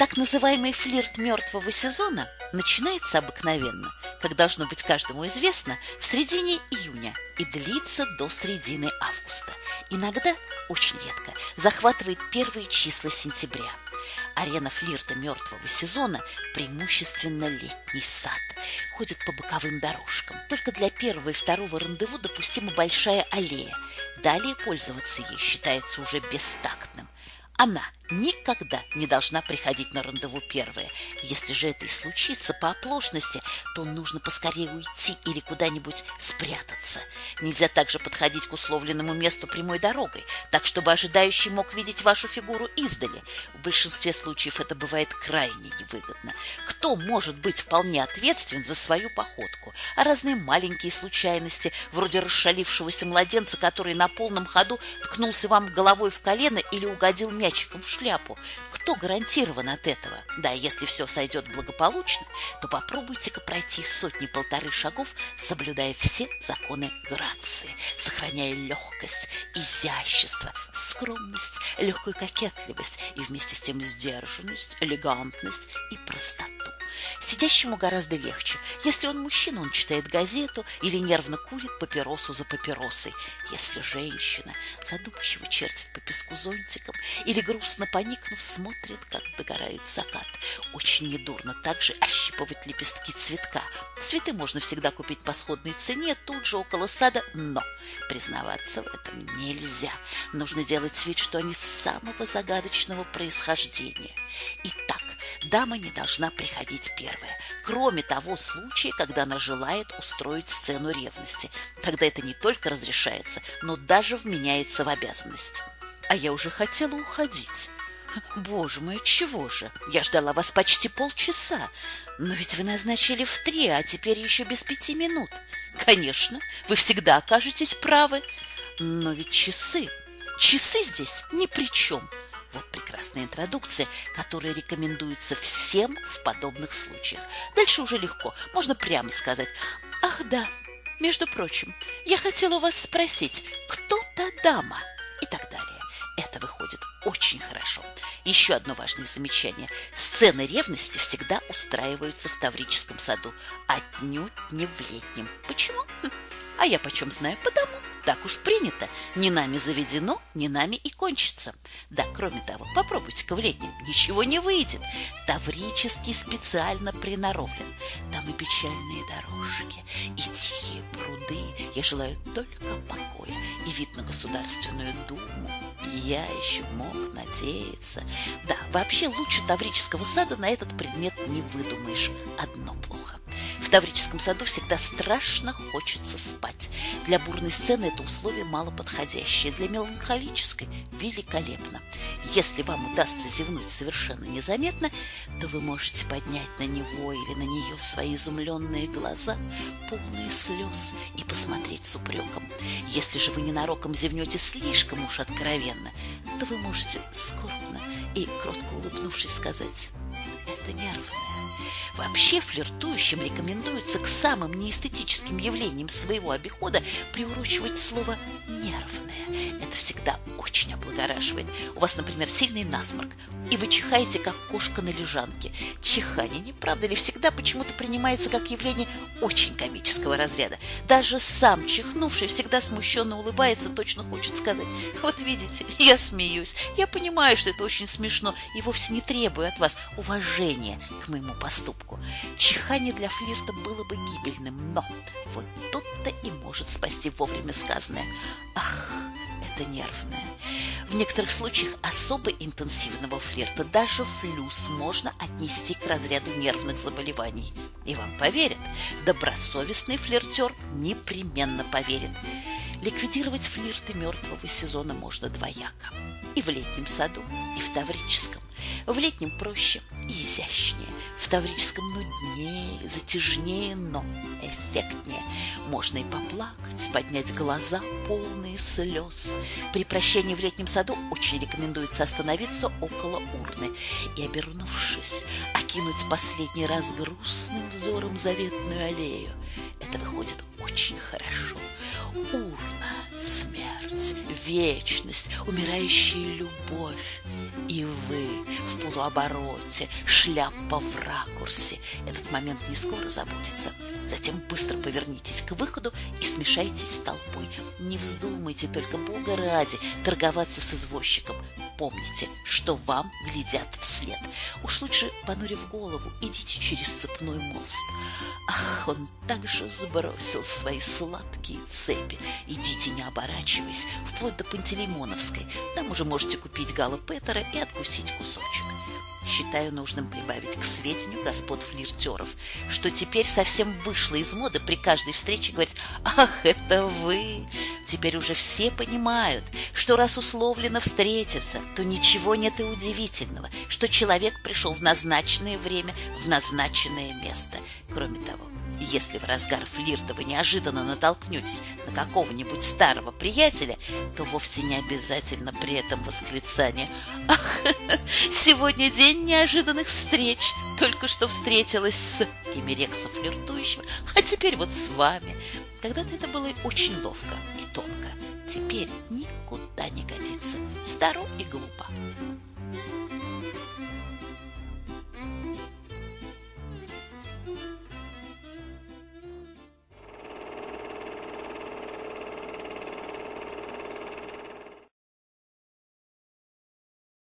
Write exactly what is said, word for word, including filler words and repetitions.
Так называемый флирт мертвого сезона начинается обыкновенно, как должно быть каждому известно, в середине июня и длится до середины августа. Иногда, очень редко, захватывает первые числа сентября. Арена флирта мертвого сезона преимущественно летний сад. Ходит по боковым дорожкам. Только для первого и второго рандеву допустима большая аллея. Далее пользоваться ей считается уже бестактным. Она никогда не должна приходить на рандеву первая. Если же это и случится по оплошности, то нужно поскорее уйти или куда-нибудь спрятаться. Нельзя также подходить к условленному месту прямой дорогой, так чтобы ожидающий мог видеть вашу фигуру издали. В большинстве случаев это бывает крайне невыгодно. Кто может быть вполне ответственен за свою походку? А разные маленькие случайности, вроде расшалившегося младенца, который на полном ходу ткнулся вам головой в колено или угодил мячиком в шляпу. Кто гарантирован от этого? Да, если все сойдет благополучно, то попробуйте-ка пройти сотни-полторы шагов, соблюдая все законы грации, сохраняя легкость, изящество, скромность, легкую кокетливость и вместе с тем сдержанность, элегантность и простоту. Сидящему гораздо легче. Если он мужчина, он читает газету или нервно курит папиросу за папиросой. Если женщина задумчиво чертит по песку зонтиком или грустно поникнув смотрит, как догорает закат. Очень недурно также ощипывать лепестки цветка. Цветы можно всегда купить по сходной цене тут же около сада, но признаваться в этом нельзя. Нужно делать вид, что они самого загадочного происхождения. Итак, дама не должна приходить первая, кроме того случая, когда она желает устроить сцену ревности. Тогда это не только разрешается, но даже вменяется в обязанность. А я уже хотела уходить. Боже мой, чего же? Я ждала вас почти полчаса. Но ведь вы назначили в три, а теперь еще без пяти минут. Конечно, вы всегда окажетесь правы. Но ведь часы, часы здесь ни при чем. Вот прекрасная интродукция, которая рекомендуется всем в подобных случаях. Дальше уже легко. Можно прямо сказать: ах да, между прочим, я хотела у вас спросить, кто та дама? И так далее. Это выходит очень хорошо. Еще одно важное замечание. Сцены ревности всегда устраиваются в Таврическом саду, отнюдь не в летнем. Почему? Хм. А я почем знаю? Потому. Так уж принято. Не нами заведено, не нами и кончится. Да, кроме того, попробуйте-ка в летнем. Ничего не выйдет. Таврический специально приноровлен. Там и печальные дорожки, и тихие пруды. Я желаю только покоя и вид на Государственную Думу. И я еще мог надеяться. Да, вообще лучше Таврического сада на этот предмет не выдумаешь. Одно плохо. В Таврическом саду всегда страшно хочется спать. Для бурной сцены это условие малоподходящее, для меланхолической великолепно. Если вам удастся зевнуть совершенно незаметно, то вы можете поднять на него или на нее свои изумленные глаза, полные слез, и посмотреть с упреком. Если же вы ненароком зевнете слишком уж откровенно, то вы можете скорбно и кротко улыбнувшись сказать: это нервное. Вообще флиртующим рекомендуется к самым неэстетическим явлениям своего обихода приурочивать слово «нервное». Это всегда очень облагораживает. У вас, например, сильный насморк, и вы чихаете, как кошка на лежанке. Чихание, не правда ли, всегда почему-то принимается как явление очень комического разряда. Даже сам чихнувший всегда смущенно улыбается, точно хочет сказать: вот видите, я смеюсь, я понимаю, что это очень смешно, и вовсе не требую от вас уважения к моему поступку. Чихание для флирта было бы гибельным, но вот тут-то и может спасти вовремя сказанное: ах, это нервное. В некоторых случаях особо интенсивного флирта даже флюс можно отнести к разряду нервных заболеваний. И вам поверят. Добросовестный флиртер непременно поверит. Ликвидировать флирты мертвого сезона можно двояко. И в летнем саду, и в Таврическом. В летнем проще и изящнее, в Таврическом нуднее, затяжнее, но эффектнее. Можно и поплакать, поднять глаза, полные слез. При прощании в летнем саду очень рекомендуется остановиться около урны и, обернувшись, окинуть последний раз грустным взором заветную аллею. Это выходит очень очень хорошо. Урна, смерть, вечность, умирающая любовь. И вы в полуобороте, шляпа в ракурсе. Этот момент не скоро забудется. Затем быстро повернитесь к выходу и смешайтесь с толпой. Не вздумайте, только Бога ради, торговаться с извозчиком. Помните, что вам глядят вслед. Уж лучше, понурив голову, идите через цепной мост. Ах, он также сбросил свои сладкие цепи. Идите, не оборачиваясь, вплоть до Пантелеймоновской. Там уже можете купить Гала Петера и откусить кусочек. Считаю нужным прибавить к сведению господ флиртеров, что теперь совсем вышло из моды при каждой встрече говорить: «Ах, это вы!» Теперь уже все понимают, что раз условлено встретиться, то ничего нет и удивительного, что человек пришел в назначенное время, в назначенное место. Кроме того, если в разгар флирта вы неожиданно натолкнетесь на какого-нибудь старого приятеля, то вовсе не обязательно при этом восклицание: «Ах, сегодня день неожиданных встреч! Только что встретилась с...» имя Рекса флиртующего, а теперь вот с вами. Когда-то это было очень ловко и тонко. Теперь никуда не годится. Старо и глупо.